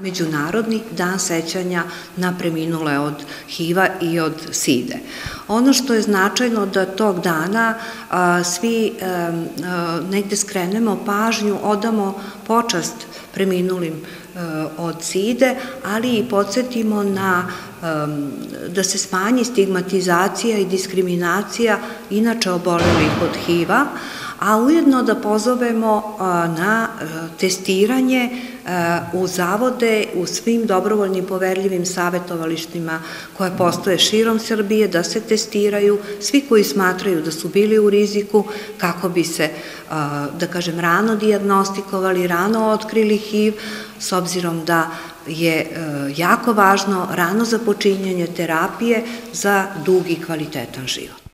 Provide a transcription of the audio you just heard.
Međunarodni dan sećanja na preminule od HIV-a i od SIDE. Ono što je značajno da tog dana svi negde skrenemo pažnju, odamo počast preminulim od SIDE, ali i podsjetimo da se smanji stigmatizacija i diskriminacija inače obolelih od HIV-a, a ujedno da pozovemo na testiranje u zavode, u svim dobrovoljnim poverljivim savjetovalištima koje postoje širom Srbije, da se testiraju svi koji smatraju da su bili u riziku kako bi se, da kažem, rano dijagnostikovali, rano otkrili HIV, s obzirom da je jako važno rano započinjanje terapije za dug i kvalitetan život.